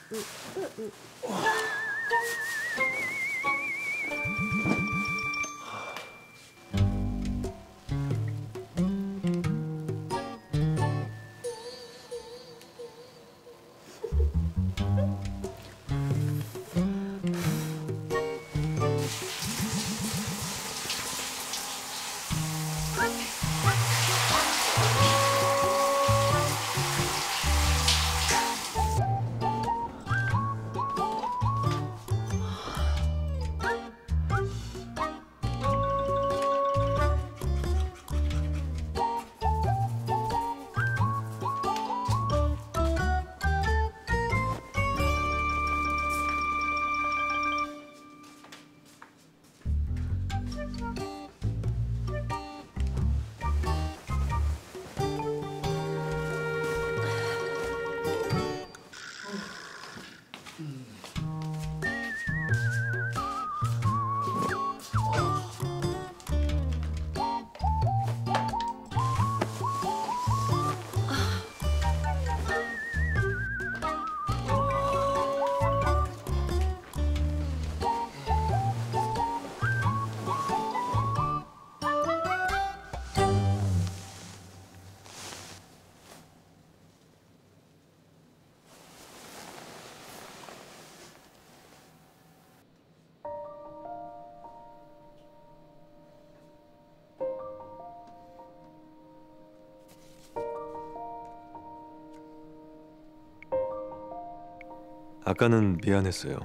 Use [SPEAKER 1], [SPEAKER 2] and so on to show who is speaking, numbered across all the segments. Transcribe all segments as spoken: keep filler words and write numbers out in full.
[SPEAKER 1] 아까는 미안했어요.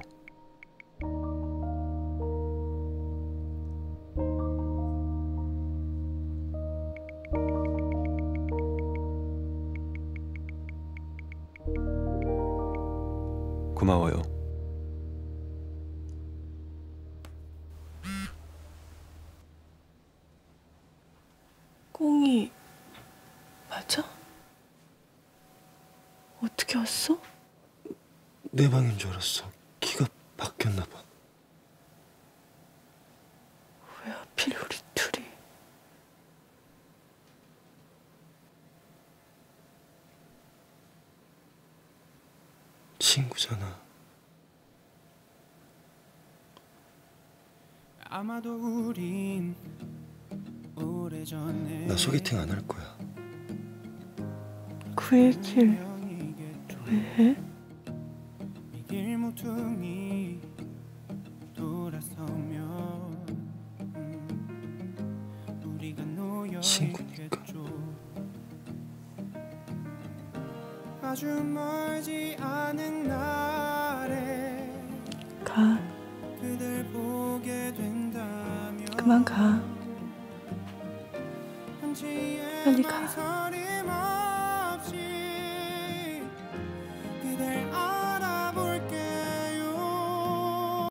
[SPEAKER 1] 고마워요.
[SPEAKER 2] 꽁이 맞아? 어떻게 왔어?
[SPEAKER 3] 내 방인 줄 알았어. 키가 바뀌었나 봐.
[SPEAKER 2] 왜 하필 우리 둘이?
[SPEAKER 3] 친구잖아.
[SPEAKER 4] 아마도 우린 오래전에
[SPEAKER 3] 나 소개팅 안 할 거야.
[SPEAKER 2] 그 얘기를 왜 해?
[SPEAKER 4] 길모퉁이 돌아서면 우리가 놓여
[SPEAKER 3] 친구니까.
[SPEAKER 4] 아주 멀지 않은 날에
[SPEAKER 2] 가.
[SPEAKER 4] 그댈 보게 된다면
[SPEAKER 2] 그만 가. 빨리 가.